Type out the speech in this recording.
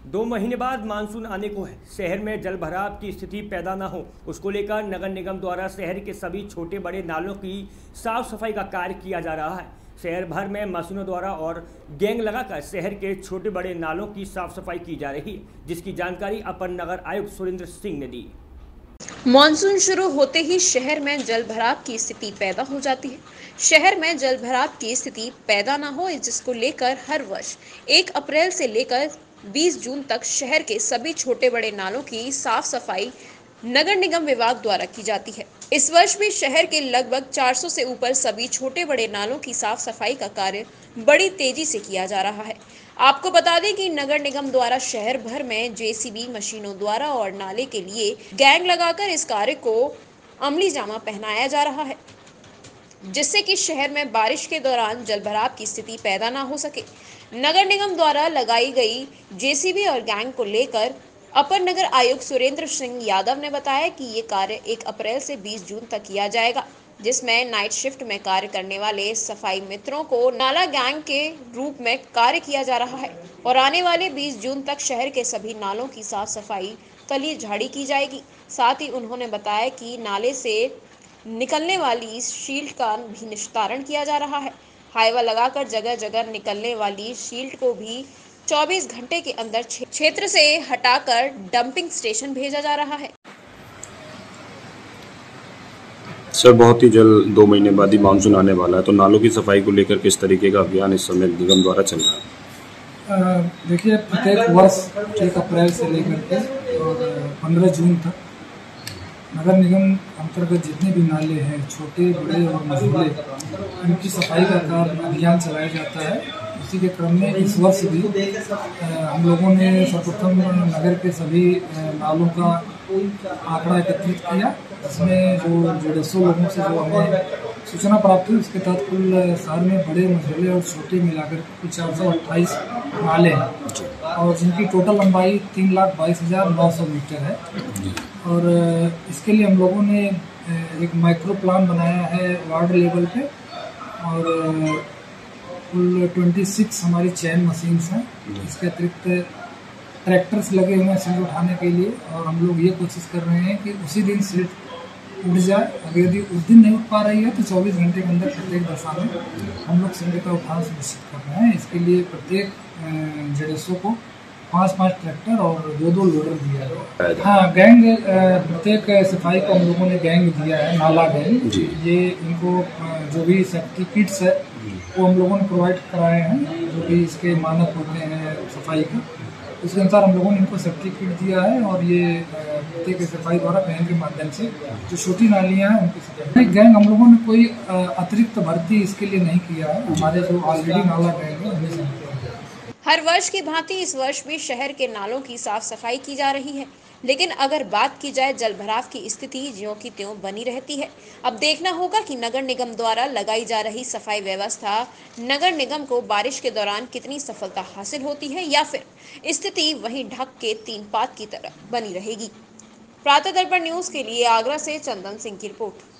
2 महीने बाद मानसून आने को है। शहर में जल भराव की स्थिति पैदा न हो, उसको लेकर नगर निगम द्वारा शहर के सभी छोटे बड़े नालों की साफ सफाई का कार्य किया जा रहा है। शहर भर में मशीनों द्वारा और गैंग लगाकर शहर के छोटे बड़े नालों की साफ सफाई की जा रही है, जिसकी जानकारी अपर नगर आयुक्त सुरेंद्र सिंह ने दी। मॉनसून शुरू होते ही शहर में जल भराव की स्थिति पैदा हो जाती है। शहर में जल भराव की स्थिति पैदा न हो, जिसको लेकर हर वर्ष 1 अप्रैल से लेकर 20 जून तक शहर के सभी छोटे बड़े नालों की साफ सफाई नगर निगम विभाग द्वारा की जाती है। इस वर्ष भी शहर के लगभग 400 से ऊपर सभी छोटे बड़े नालों की साफ सफाई का कार्य बड़ी तेजी से किया जा रहा है। आपको बता दें कि नगर निगम द्वारा शहर भर में जेसीबी मशीनों द्वारा और नाले के लिए गैंग लगाकर इस कार्य को अमली जामा पहनाया जा रहा है, जिससे कि शहर में बारिश के दौरान जलभराव की स्थिति पैदा ना हो सके। नगर निगम द्वारा लगाई गई जेसीबी और गैंग को लेकर अपर नगर आयुक्त सुरेंद्र सिंह यादव ने बताया कि ये कार्य 1 अप्रैल से 20 जून तक किया जाएगा, जिसमें नाइट शिफ्ट में कार्य करने वाले सफाई मित्रों को नाला गैंग के रूप में कार्य किया जा रहा है और आने वाले 20 जून तक शहर के सभी नालों की साफ सफाई कली झाड़ी की जाएगी। साथ ही उन्होंने बताया कि नाले से निकलने वाली शील्ड का भी निस्तारण किया जा रहा है। हाईवा लगाकर जगह जगह निकलने वाली शील्ड को भी 24 घंटे के अंदर क्षेत्र से हटाकर डंपिंग स्टेशन भेजा जा रहा है। सर, बहुत ही जल्द 2 महीने बाद ही मानसून आने वाला है, तो नालों की सफाई को लेकर किस तरीके का अभियान इस समय निगम द्वारा चल रहा है? देखिए, प्रत्येक वर्ष 1 अप्रैल से लेकर के और 15 जून तक नगर निगम अंतर्गत जितने भी नाले हैं, छोटे बड़े और मझोले, उनकी सफाई का कार्य अभियान चलाया जाता है। इसी के क्रम में इस वर्ष भी हम लोगों ने सर्वप्रथम नगर के सभी नालों का आंकड़ा एकत्रित किया। इसमें जो 150 लोगों से जो हमें सूचना प्राप्त हुई, उसके तहत कुल शहर में बड़े मझोले और छोटे मिलाकर कुल 428 नाले हैं और जिनकी टोटल लंबाई 3,22,900 मीटर है। और इसके लिए हम लोगों ने एक माइक्रो प्लान बनाया है वार्ड लेवल पे और कुल 26 हमारी चैन मशीन्स हैं। इसके अतिरिक्त ट्रैक्टर्स लगे हुए हैं सिल्ट उठाने के लिए और हम लोग ये कोशिश कर रहे हैं कि उसी दिन सिल्ट उठ जाए। अगर यदि उस दिन नहीं उठ पा रही है तो 24 घंटे के अंदर प्रत्येक दशा में हम लोग सिल्ट का उठान सुनिश्चित कर रहे हैं। इसके लिए प्रत्येक जेडीएसओ को 5-5 ट्रैक्टर और 2-2 लोडर दिया है। हाँ, गैंग प्रत्येक सफाई को हम लोगों ने गैंग दिया है, नाला गैंग। ये इनको जो भी सेफ्टी किट्स है वो हम लोगों ने प्रोवाइड कराए हैं, जो भी इसके मानक होते हैं सफाई के, उसके अनुसार हम लोगों ने इनको सेफ्टी किट दिया है। और ये प्रत्येक सफाई द्वारा गैंग के माध्यम से जो छोटी नालियाँ हैं उनकी सफाई। गैंग हम लोगों ने कोई अतिरिक्त भर्ती इसके लिए नहीं किया है, हमारे जो ऑलरेडी नाला गैंग है उन्हें से। हर वर्ष की भांति इस वर्ष भी शहर के नालों की साफ सफाई की जा रही है, लेकिन अगर बात की जाए जल भराव की स्थिति ज्यों की त्यों बनी रहती है। अब देखना होगा कि नगर निगम द्वारा लगाई जा रही सफाई व्यवस्था नगर निगम को बारिश के दौरान कितनी सफलता हासिल होती है या फिर स्थिति वहीं ढक के 3 पात की तरह बनी रहेगी। प्रातः दर्पण न्यूज के लिए आगरा से चंदन सिंह की रिपोर्ट।